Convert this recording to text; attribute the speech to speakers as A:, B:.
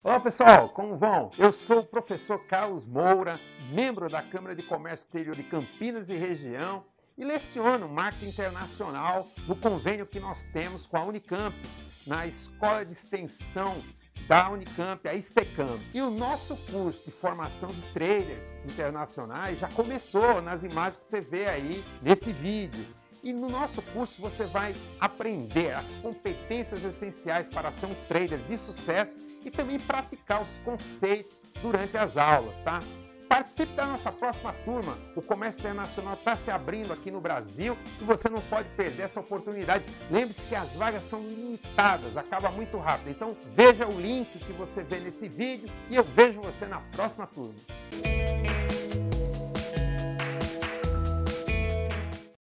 A: Olá pessoal, como vão? Eu sou o professor Carlos Moura, membro da Câmara de Comércio Exterior de Campinas e região e leciono marketing internacional no convênio que nós temos com a Unicamp, na Escola de Extensão da Unicamp, a Estecamp. E o nosso curso de formação de traders internacionais já começou nas imagens que você vê aí nesse vídeo. E no nosso curso você vai aprender as competências essenciais para ser um trader de sucesso e também praticar os conceitos durante as aulas, tá? Participe da nossa próxima turma. O comércio internacional está se abrindo aqui no Brasil e você não pode perder essa oportunidade. Lembre-se que as vagas são limitadas, acaba muito rápido. Então veja o link que você vê nesse vídeo e eu vejo você na próxima turma.